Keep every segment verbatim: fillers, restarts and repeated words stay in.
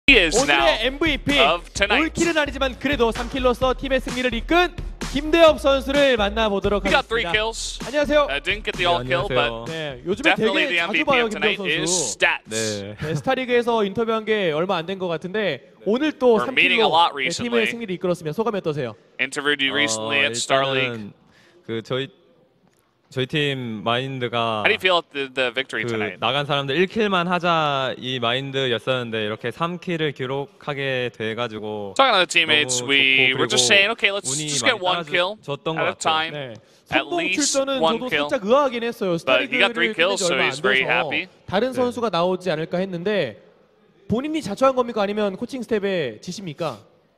He is now 오늘의 엠브이피 of tonight. 올킬은 아니지만 그래도 삼 킬로서 팀의 승리를 이끈 김대엽 선수를 만나보도록 He got three 하겠습니다. kills. 안녕하세요. Uh, didn't get the all kill, but 네, 요즘에 definitely 되게 the 자주 M V P 봐요 of 김대엽 tonight is 선수. stats. 네. 네, 스타리그에서 인터뷰한 게 얼마 안 된 것 같은데 오늘 또 We're 삼 meeting a 킬로 lot 네, recently. 팀의 승리를 이끌었으면 소감이 어떠세요? Interviewed you recently 어, at Star League. 일단은 그 저희 저희 팀 마인드가 How do you feel at the, the victory 그 tonight? 나간 사람들 일 킬만 하자 이 마인드였었는데 이렇게 삼 킬을 기록하게 돼가지고 Talking to the teammates, 너무 we 좋고 were just 그리고 saying, okay, let's 운이 just get 많이 one kill 따라줬던 at 것 a 같아요. time. 네. At 성공 least 출전은 one 저도 kill. 살짝 의아하긴 했어요. But he got three 스타리그를 kills, 끝낸 지 so 얼마 he's 안 very 돼서 happy. 다른 네. 선수가 나오지 않을까 했는데 본인이 자초한 겁니까? 아니면 코칭 스텝의 지시입니까?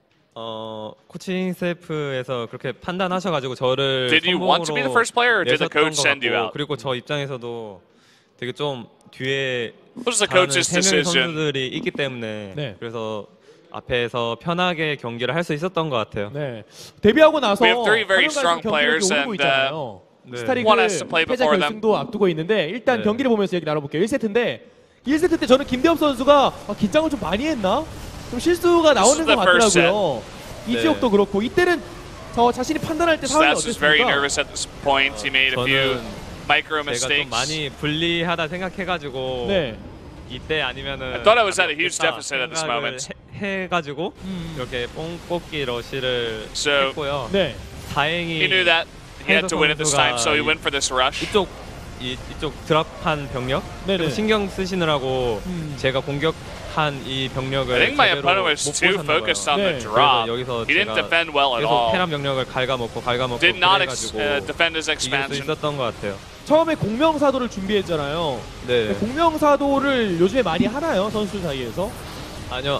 어 코칭 스태프에서 그렇게 판단하셔가지고 저를 Did you want to be the first player, or did the 내셨던 coach 것 send you 같고, out? 그리고 저 입장에서도 되게 좀 뒤에 What was the 잘하는 coach's 세 명의 decision? 선수들이 있기 때문에 네. 그래서 앞에서 편하게 경기를 할 수 있었던 것 같아요. 네. 데뷔하고 나서 We have three very 화면관에서 strong 경기를 players 이렇게 오르고 and, 있잖아요. 네. 스타리그 One has to play 패자 before them. 결승도 앞두고 있는데 일단 네. 경기를 보면서 얘기 나눠볼게요. 일 세트인데 일 세트 때 저는 김대엽 선수가 아, 긴장을 좀 많이 했나? 좀 실수가 나오는 This is 것 the first 같더라고요. 네. 이지옥도 그렇고 이때는 저 자신이 판단할 때 상황이 Stats was very 어땠습니까? nervous at this point. He made a few 저는 micro 제가 좀 mistakes. 많이 불리하다 생각해가지고 네. 이때 아니면은 I thought I was at a huge 가볍겠다 deficit at this 생각을 moment. 해, 해가지고 음. 이렇게 뽕 뽑기 러시를 So, 했고요. 네. 다행히 He knew that he had to win at this time, so he 선수가 went for this rush. 이쪽 이, 이쪽 드랍한 병력 네네. 신경 쓰시느라고 음. 제가 공격한 이 병력을 I think my 제대로 opponent was 못 too 보셨나 봐요. focused on 네. the drop. 그래서 여기서 He didn't 제가 defend well at 계속 all. 테란 병력을 갉아먹고 갉아먹고 Did not ex- 그래가지고 uh, defend his 이길 수 expansion. 있었던 것 같아요. 처음에 공명사도를 준비했잖아요. 네. 공명사도를 요즘에 많이 하나요? 선수 사이에서? 아니요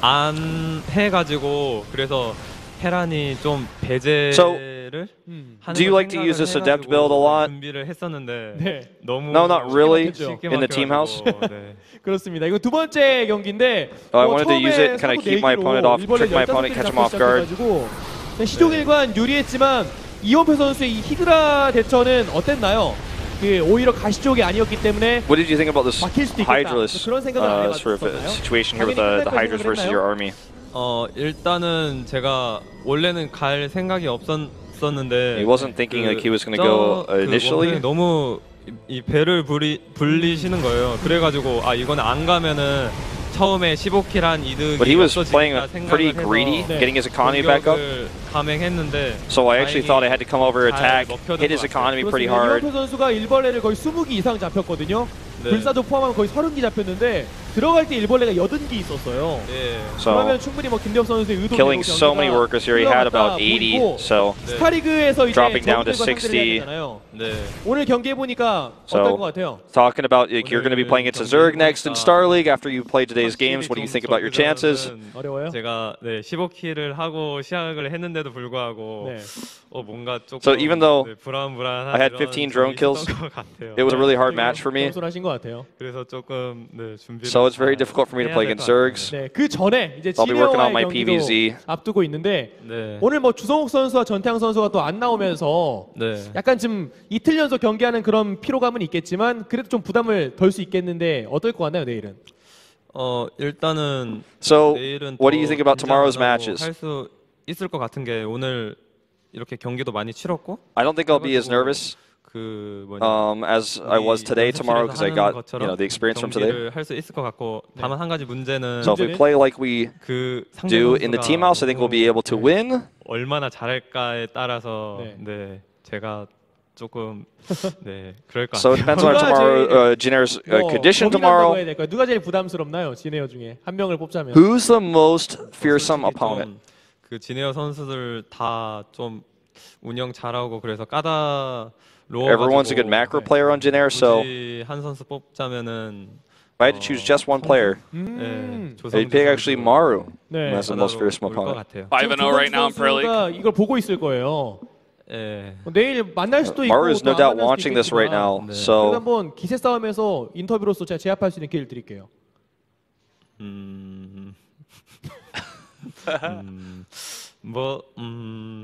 안 해가지고 그래서 테란이 좀 배제를 So, 음. 하는 do you 걸 like to use this 생각을 adept build a 해가지고 lot? 준비를 했었는데 네. 너무 No, not really. 쉽게 In the team house? 막혀가지고, 네. 그렇습니다. 이거 두 번째 경기인데 Oh, I 뭐 wanted to use it, 처음에 kinda 사고 keep my 내기로 opponent off, 일벌레 trick my 열다섯 opponent, 개를 catch him 잡고 off guard. 시작해가지고 네, 시종일관 유리했지만 이원표 선수의 이 히드라 대처는 어땠나요? 그 오히려 가시적이 아니었기 때문에 What did you think about this 막힐 수도 있겠다. Hydralisk 그런 생각을 안 uh, sort of 해봤었나요? a situation here with 당연히 the, the 끝날 Hydras 거라고 versus 생각을 your 했나요? army? 어 일단은 제가 원래는 갈 생각이 없었었는데 He wasn't thinking like he was gonna go, uh, initially? 너무 이, 이 배를 부리, 불리시는 거예요. 그래가지고 아 이거는 안 가면은 처음에 십오 킬 한 이득이 But he was playing 없어지겠다 pretty 생각을 greedy, 해서 네. getting his economy back up. 공격을 감행했는데 So I actually thought I had to come over, attack, 먹혀든 hit his 것 같아요. economy pretty 그렇습니다. hard. 이원표 선수가 일벌레를 거의 스무 기 이상 잡혔거든요. 네. 불사도 포함하면 거의 서른 기 잡혔는데 들어갈 때 일벌레가 여든 기 있었어요. 예. 그러면 So 충분히 뭐 김대엽 선수의 의도대로 killing so many 경기가 workers here, he had 흘러갔다 about eighty. 보이고 So 네. 스타리그에서 이제 Dropping down to 적들과 상대를 sixty. 해야 되잖아요. 네. 오늘 경기 해보니까 So- 어떨 것 같아요? talking about like, you're going to be playing against Zerg next in Star League after you play today's games. What do you think about your chances? 어려워요? 제가 네 십오 킬을 하고 시작을 했는데도 불구하고 네. 어 뭔가 조금 So even though 네, 불안불안한 I had 이런 fifteen 점이 drone kills, 있었던 것 같아요. It was a really hard match for me. 겸손하신 것 같아요. 그래서 조금 네 준비를 So it's very 잘 difficult for me to 해야 play 될 against 것 같아요. Zergs. 네, 그 전에 이제 I'll be working on 지네어와의 my 경기도 피브이지. 앞두고 있는데 네. 오늘 뭐 주성욱 선수와 전태양 선수가 또 안 나오면서 네. 약간 좀 이틀 연속 경기하는 그런 피로감은 있겠지만 그래도 좀 부담을 덜 수 있겠는데 어떨 것 같나요 내일은? 어 일단은 So 내일은 what do you think about tomorrow's matches? 할수 있을 것 같은 게 오늘 이렇게 경기도 많이 치렀고 I don't think I'll be as nervous 그 뭐냐 um, as I was today, tomorrow, because I got you know the experience from today. 할수 있을 것 같고 다만 한 가지 문제는 So if we play like we 그 상대 do in the 선수가 team house, I think we'll be able to win. 얼마나 잘할까에 따라서 네. 네, 제가 조금 네 그럴 것 So it 같아요. depends on 누가 tomorrow, 제일- uh, Jinner's uh, 뭐 condition 고민한다고 tomorrow. 해야 될까요? 누가 제일 부담스럽나요? 지네어 중에 한 명을 뽑자면. Who's the most fearsome 솔직히 opponent? 좀 그 지네어 선수들 다 좀 운영 잘하고 그래서 까다로워. Everyone's a good macro player on Jinner, so if 굳이 한 선수 뽑자면은 I had to choose just one player, 음. 네, I'd pick actually Maru 네. as the most fearsome 올것 opponent. 같아요. five and oh right now in Pro League. 선수가 이걸 보고 있을 거예요. 예. 뭐 내일 만날 수도 있고 Maru is 또 no 안 doubt 만날 수도 watching this right 있겠지만 now. 네. 그래서 So 한번 기세 싸움에서 인터뷰로서 제가 제압할 수 있는 기회를 드릴게요. 음. 음. 뭐 음.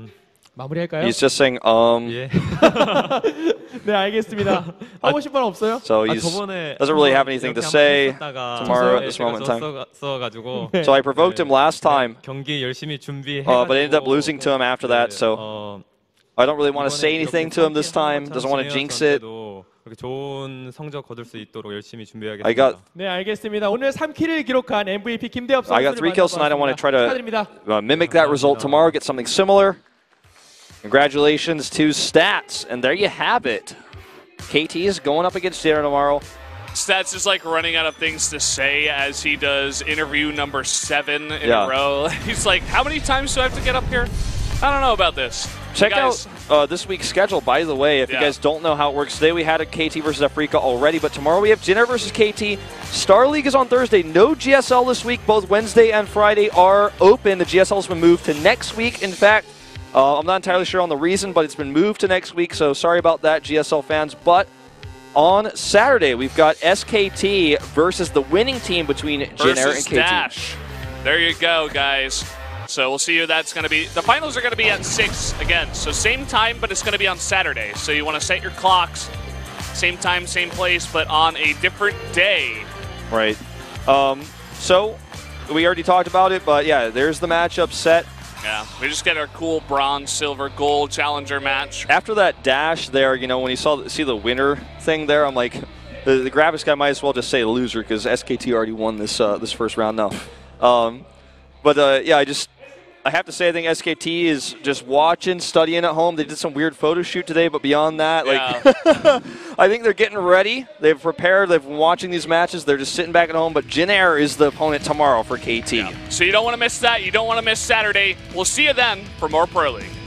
마무리할까요? He's just saying um. 예. 네, 알겠습니다. 하고 싶은 말 없어요? So 아, he's 저번에 doesn't really have anything to say tomorrow at this moment in time. 써가지고. 네. So I provoked him last time, 경기 열심히 준비해. uh, but I ended up losing to him after that. So 어, I don't really want to say anything to him this time. Doesn't want to jinx it. 그렇게 좋은 성적 거둘 수 있도록 열심히 준비하겠습니다. I got 네, 알겠습니다. 오늘 삼 킬을 기록한 엠브이피 김대엽 선수를 I got three kills tonight. I want to try to 축하드립니다. uh, mimic that result tomorrow. Get something similar. Congratulations to Stats, and there you have it. K T is going up against Dinner tomorrow. Stats is like running out of things to say as he does interview number seven in Yeah. a row. He's like, how many times do I have to get up here? I don't know about this. Check Guys, out uh, this week's schedule, by the way, if Yeah. you guys don't know how it works. Today we had a K T versus Afrika already, but tomorrow we have Jinner versus K T. Star League is on Thursday. No G S L this week. Both Wednesday and Friday are open. The G S L has been moved to next week. In fact, uh, I'm not entirely sure on the reason, but it's been moved to next week, so sorry about that, G S L fans. But on Saturday, we've got S K T versus the winning team between Jinner and versus K T. Dash. There you go, guys. So we'll see who that's going to be. The finals are going to be at six again. So same time, but it's going to be on Saturday. So you want to set your clocks. Same time, same place, but on a different day. Right. Um, so, we already talked about it, but yeah, there's the matchup set. Yeah, we just get our cool bronze, silver, gold challenger match. After that dash there, you know, when you saw see the winner thing there, I'm like, the, the graphics guy might as well just say loser because S K T already won this uh, this first round now. Um, but uh, yeah, I just I have to say I think S K T is just watching, studying at home. They did some weird photo shoot today, but beyond that, like Yeah. I think they're getting ready. They've prepared. They've been watching these matches. They're just sitting back at home. But Jinner is the opponent tomorrow for K T. So you don't want to miss that. You don't want to miss Saturday. We'll see you then for more Pro League.